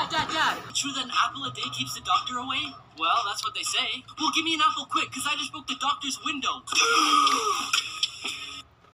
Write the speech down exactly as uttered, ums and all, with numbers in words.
Dad, Dad, Dad. True that an apple a day keeps the doctor away? Well, that's what they say. Well, give me an apple quick, because I just broke the doctor's window.